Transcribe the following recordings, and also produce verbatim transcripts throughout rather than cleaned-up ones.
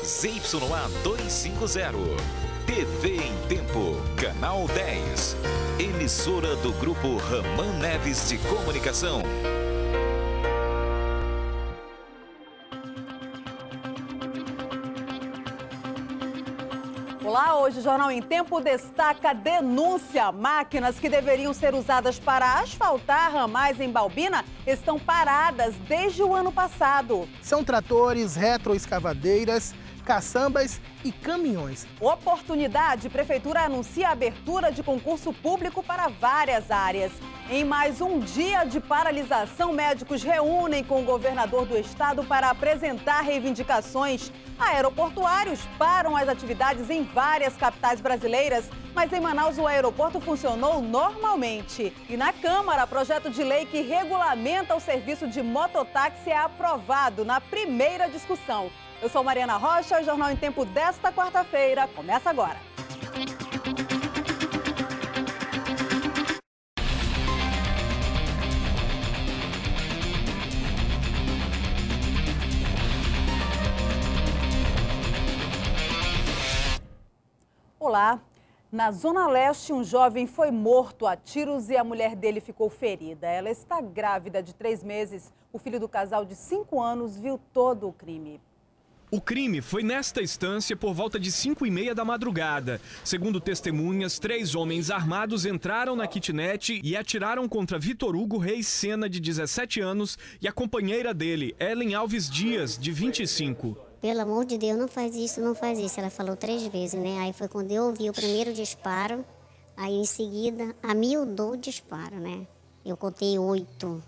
Z Y A duzentos e cinquenta. T V em Tempo, Canal dez. Emissora do Grupo Raman Neves de Comunicação. Olá, hoje o Jornal em Tempo destaca denúncia. Máquinas que deveriam ser usadas para asfaltar ramais em Baubina estão paradas desde o ano passado. São tratores, retroescavadeiras, caçambas e caminhões. Oportunidade, Prefeitura anuncia a abertura de concurso público para várias áreas. Em mais um dia de paralisação, médicos reúnem com o governador do estado para apresentar reivindicações. Aeroportuários param as atividades em várias capitais brasileiras, mas em Manaus o aeroporto funcionou normalmente. E na Câmara, projeto de lei que regulamenta o serviço de mototáxi é aprovado na primeira discussão. Eu sou Mariana Rocha, o Jornal em Tempo desta quarta-feira começa agora. Olá. Na Zona Leste, um jovem foi morto a tiros e a mulher dele ficou ferida. Ela está grávida de três meses. O filho do casal de cinco anos viu todo o crime. O crime foi nesta estância por volta de cinco e meia da madrugada. Segundo testemunhas, três homens armados entraram na kitnet e atiraram contra Vitor Hugo Reis Sena, de dezessete anos, e a companheira dele, Ellen Alves Dias, de vinte e cinco. Pelo amor de Deus, não faz isso, não faz isso. Ela falou três vezes, né? Aí foi quando eu ouvi o primeiro disparo, aí em seguida amiudou o disparo, né? Eu contei oito.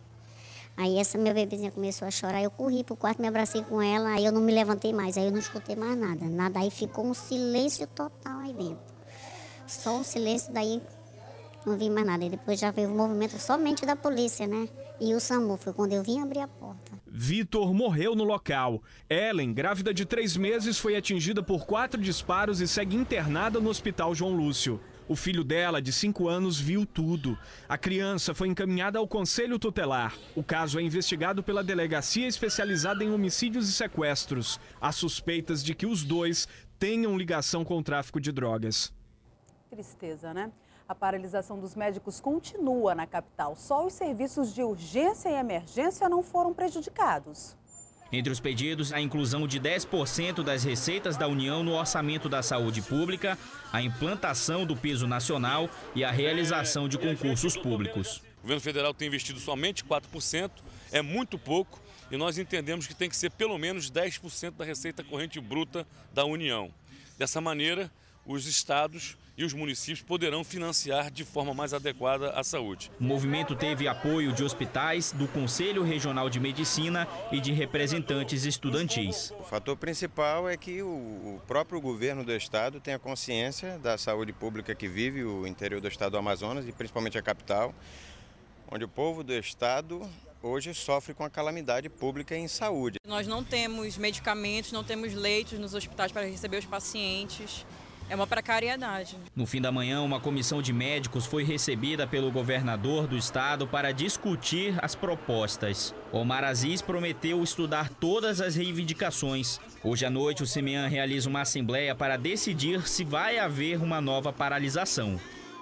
Aí essa minha bebezinha começou a chorar, eu corri pro quarto, me abracei com ela, aí eu não me levantei mais, aí eu não escutei mais nada, nada, aí ficou um silêncio total aí dentro. Só um silêncio, daí não vi mais nada, e depois já veio o movimento somente da polícia, né? E o SAMU, foi quando eu vim abrir a porta. Vitor morreu no local. Ellen, grávida de três meses, foi atingida por quatro disparos e segue internada no Hospital João Lúcio. O filho dela, de cinco anos, viu tudo. A criança foi encaminhada ao Conselho Tutelar. O caso é investigado pela Delegacia Especializada em Homicídios e Sequestros. Há suspeitas de que os dois tenham ligação com o tráfico de drogas. Tristeza, né? A paralisação dos médicos continua na capital. Só os serviços de urgência e emergência não foram prejudicados. Entre os pedidos, a inclusão de dez por cento das receitas da União no orçamento da saúde pública, a implantação do piso nacional e a realização de concursos públicos. O governo federal tem investido somente quatro por cento, é muito pouco, e nós entendemos que tem que ser pelo menos dez por cento da receita corrente bruta da União. Dessa maneira, os estados e os municípios poderão financiar de forma mais adequada a saúde. O movimento teve apoio de hospitais, do Conselho Regional de Medicina e de representantes estudantis. O fator principal é que o próprio governo do estado tenha consciência da saúde pública que vive o interior do estado do Amazonas e principalmente a capital, onde o povo do estado hoje sofre com a calamidade pública em saúde. Nós não temos medicamentos, não temos leitos nos hospitais para receber os pacientes. É uma precariedade. No fim da manhã, uma comissão de médicos foi recebida pelo governador do estado para discutir as propostas. Omar Aziz prometeu estudar todas as reivindicações. Hoje à noite, o CEMEAN realiza uma assembleia para decidir se vai haver uma nova paralisação.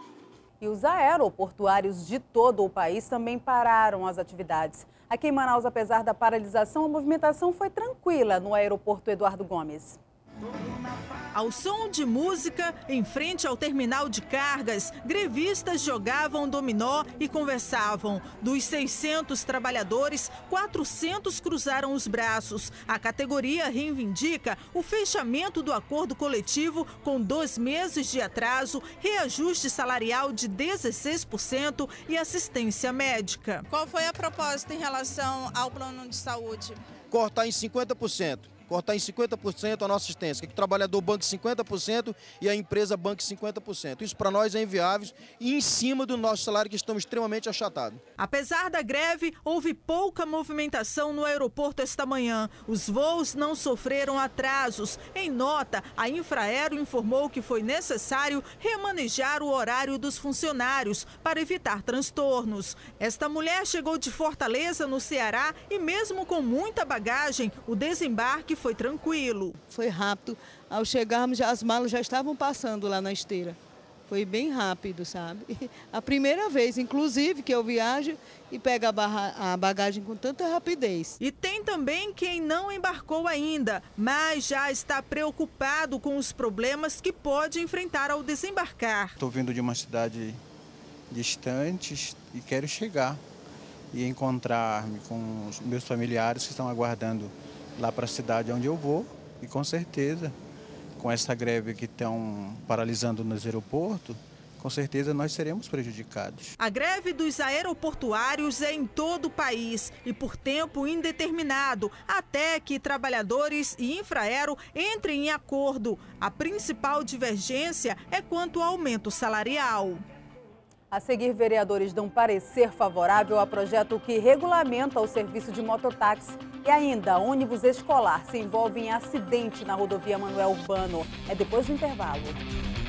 E os aeroportuários de todo o país também pararam as atividades. Aqui em Manaus, apesar da paralisação, a movimentação foi tranquila no aeroporto Eduardo Gomes. Ao som de música, em frente ao terminal de cargas, grevistas jogavam dominó e conversavam. Dos seiscentos trabalhadores, quatrocentos cruzaram os braços. A categoria reivindica o fechamento do acordo coletivo com dois meses de atraso, reajuste salarial de dezesseis por cento e assistência médica. Qual foi a proposta em relação ao plano de saúde? Cortar em cinquenta por cento. Cortar em cinquenta por cento a nossa assistência, que o trabalhador banque cinquenta por cento e a empresa banque cinquenta por cento. Isso para nós é inviável e em cima do nosso salário que estamos extremamente achatados. Apesar da greve, houve pouca movimentação no aeroporto esta manhã. Os voos não sofreram atrasos. Em nota, a Infraero informou que foi necessário remanejar o horário dos funcionários para evitar transtornos. Esta mulher chegou de Fortaleza, no Ceará, e mesmo com muita bagagem, o desembarque foi tranquilo. Foi rápido. Ao chegarmos, já, as malas já estavam passando lá na esteira. Foi bem rápido, sabe? A primeira vez, inclusive, que eu viajo e pego a, barra, a bagagem com tanta rapidez. E tem também quem não embarcou ainda, mas já está preocupado com os problemas que pode enfrentar ao desembarcar. Estou vindo de uma cidade distante e quero chegar e encontrar-me com os meus familiares que estão aguardando lá para a cidade onde eu vou. E com certeza, com essa greve que estão paralisando nos aeroportos, com certeza nós seremos prejudicados. A greve dos aeroportuários é em todo o país e por tempo indeterminado, até que trabalhadores e Infraero entrem em acordo. A principal divergência é quanto ao aumento salarial. A seguir, vereadores dão parecer favorável a projeto que regulamenta o serviço de mototáxi. E ainda, ônibus escolar se envolve em acidente na rodovia Manuel Urbano. É depois do intervalo.